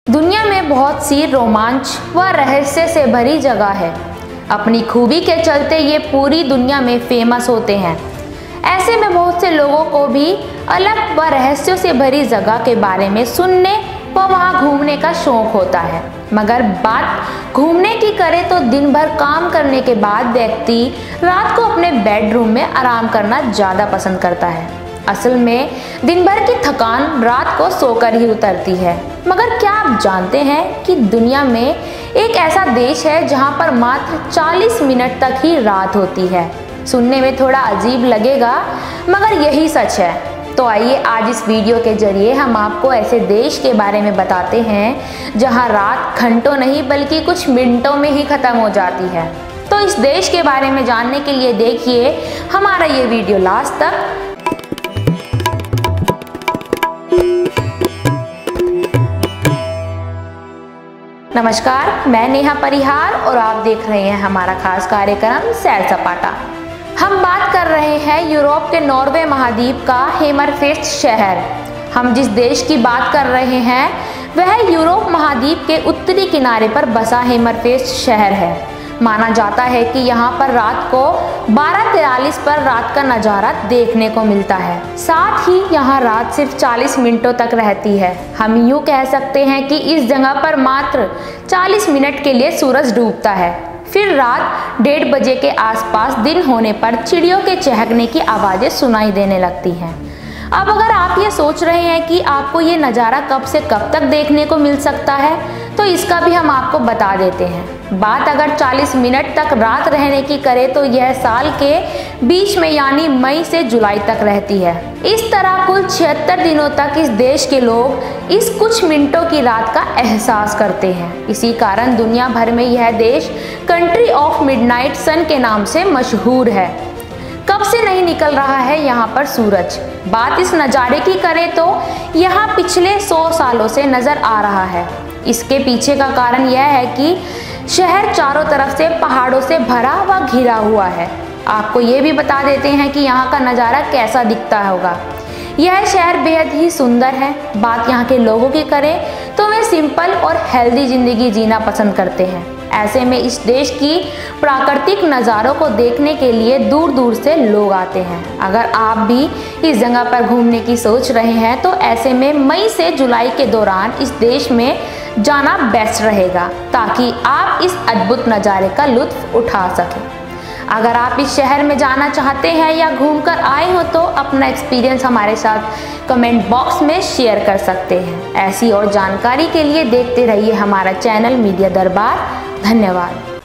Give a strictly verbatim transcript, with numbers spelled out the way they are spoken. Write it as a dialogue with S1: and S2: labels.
S1: दुनिया में बहुत सी रोमांच व रहस्य से भरी जगह है। अपनी खूबी के चलते ये पूरी दुनिया में फेमस होते हैं। ऐसे में बहुत से लोगों को भी अलग व रहस्यों से भरी जगह के बारे में सुनने व वहाँ घूमने का शौक होता है। मगर बात घूमने की करें तो दिन भर काम करने के बाद व्यक्ति रात को अपने बेडरूम में आराम करना ज़्यादा पसंद करता है। असल में दिन भर की थकान रात को सोकर ही उतरती है। मगर क्या आप जानते हैं कि दुनिया में एक ऐसा देश है जहां पर मात्र चालीस मिनट तक ही रात होती है। सुनने में थोड़ा अजीब लगेगा मगर यही सच है। तो आइए आज इस वीडियो के जरिए हम आपको ऐसे देश के बारे में बताते हैं जहां रात घंटों नहीं बल्कि कुछ मिनटों में ही खत्म हो जाती है। तो इस देश के बारे में जानने के लिए देखिए हमारा ये वीडियो लास्ट तक। नमस्कार, मैं नेहा परिहार और आप देख रहे हैं हमारा खास कार्यक्रम सैर सपाटा। हम बात कर रहे हैं यूरोप के नॉर्वे महाद्वीप का हेमरफेस्ट शहर। हम जिस देश की बात कर रहे हैं वह यूरोप महाद्वीप के उत्तरी किनारे पर बसा हेमरफेस्ट शहर है। माना जाता है कि यहाँ पर रात को बारह तिरालीस पर रात का नज़ारा देखने को मिलता है। साथ ही यहाँ रात सिर्फ चालीस मिनटों तक रहती है। हम यूँ कह सकते हैं कि इस जगह पर मात्र चालीस मिनट के लिए सूरज डूबता है। फिर रात डेढ़ बजे के आसपास दिन होने पर चिड़ियों के चहकने की आवाज़ें सुनाई देने लगती हैं। अब अगर आप ये सोच रहे हैं कि आपको ये नज़ारा कब से कब तक देखने को मिल सकता है तो इसका भी हम आपको बता देते हैं। बात अगर चालीस मिनट तक रात रहने की करें तो यह साल के बीच में यानी मई से जुलाई तक रहती है। इस तरह कुल छिहत्तर दिनों तक इस देश के लोग इस कुछ मिनटों की रात का एहसास करते हैं। इसी कारण दुनिया भर में यह देश कंट्री ऑफ मिडनाइट सन के नाम से मशहूर है। कब से नहीं निकल रहा है यहाँ पर सूरज। बात इस नज़ारे की करें तो यहाँ पिछले सौ सालों से नज़र आ रहा है। इसके पीछे का कारण यह है कि शहर चारों तरफ से पहाड़ों से भरा व घिरा हुआ है। आपको ये भी बता देते हैं कि यहाँ का नज़ारा कैसा दिखता होगा। यह शहर बेहद ही सुंदर है। बात यहाँ के लोगों की करें तो वे सिंपल और हेल्दी ज़िंदगी जीना पसंद करते हैं। ऐसे में इस देश की प्राकृतिक नज़ारों को देखने के लिए दूर दूर से लोग आते हैं। अगर आप भी इस जगह पर घूमने की सोच रहे हैं तो ऐसे में मई से जुलाई के दौरान इस देश में जाना बेस्ट रहेगा ताकि आप इस अद्भुत नज़ारे का लुत्फ उठा सकें। अगर आप इस शहर में जाना चाहते हैं या घूमकर आए हो तो अपना एक्सपीरियंस हमारे साथ कमेंट बॉक्स में शेयर कर सकते हैं। ऐसी और जानकारी के लिए देखते रहिए हमारा चैनल मीडिया दरबार। धन्यवाद।